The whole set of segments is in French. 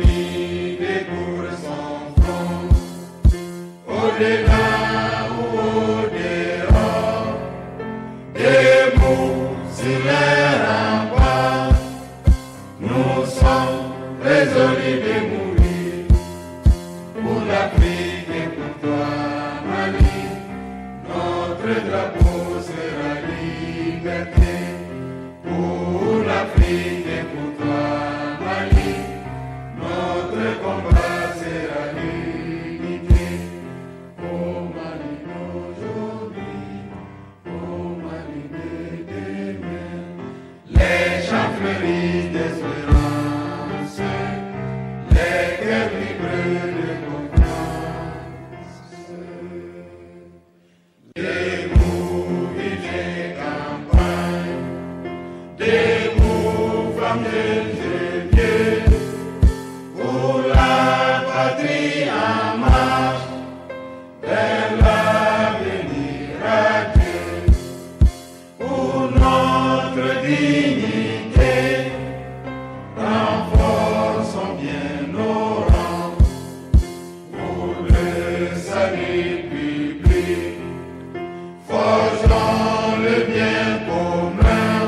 mis des cours sans fond, au-delà ou au-dehors, debout sur les remparts, nous sommes résolus de mourir pour l'Afrique et pour toi, Mali. Notre drapeau sera liberté pour l'Afrique et pour toi, Mali. Notre combat sera l'unité. Au Mali d'aujourd'hui, au Mali de demain, les chants fleurissent d'espérance, les cœurs vibrent de confiance. Debout, villes et campagnes, debout, femmes, jeunes et vieux, pour la patrie en marche, vers l'avenir radieux, pour notre dignité, renforçons bien nos rangs, pour le salut public, forgeons le bien commun,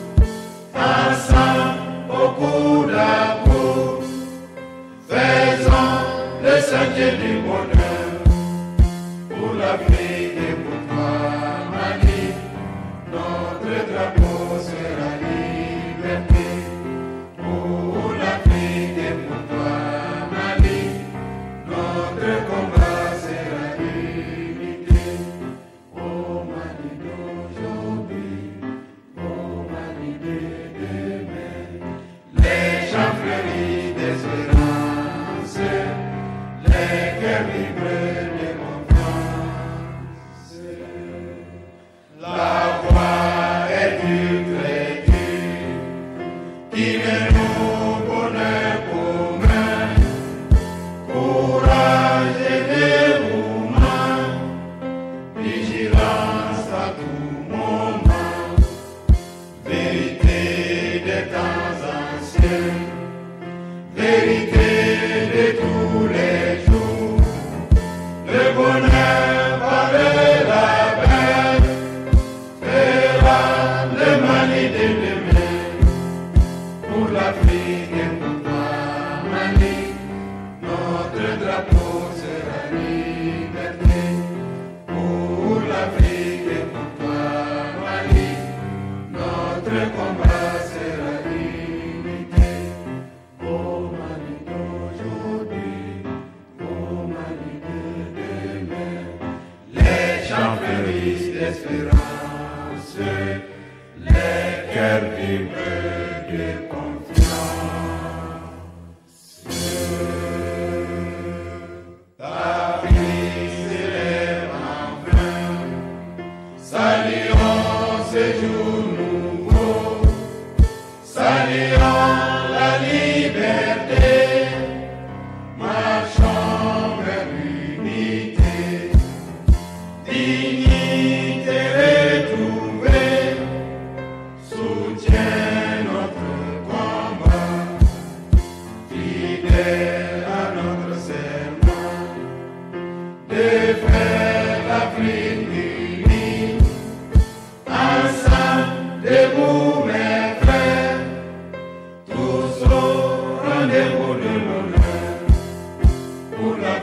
ensemble au coude à coude, faisons le sentier du bonheur, pour l'Afrique et pour toi, Mali. Notre drapeau sera liberté, pour l'Afrique et pour toi, Mali. Notre combat sera l'unité. Au Mali d'aujourd'hui, au Mali de demain, les chants fleuris d'espérance, les cœurs vibrent de confiance. La voix est dure, très dure, qui mène au bonheur commun, courage et dévouement, vigilance à tout moment, vérité des temps anciens, vérité de tous les jours, le bonheur par le labeur fera le Mali de demain, pour l'Afrique et pour toi, Mali. Notre drapeau sera liberté, pour l'Afrique et pour toi, Mali. Notre combat sera l'unité. Au Mali d'aujourd'hui, au Mali de demain, les chants fleurissent d'espérance, les cœurs vibrent de confiance. L'Afrique s'élève enfin, saluons ce jour nouveau, saluons la liberté, marchons vers l'unité, dignité retrouvée, soutient notre combat, fidèle à notre serment, de faire l'Afrique unie, ensemble, debout mes frères, tous au rendez-vous de l'honneur, pour la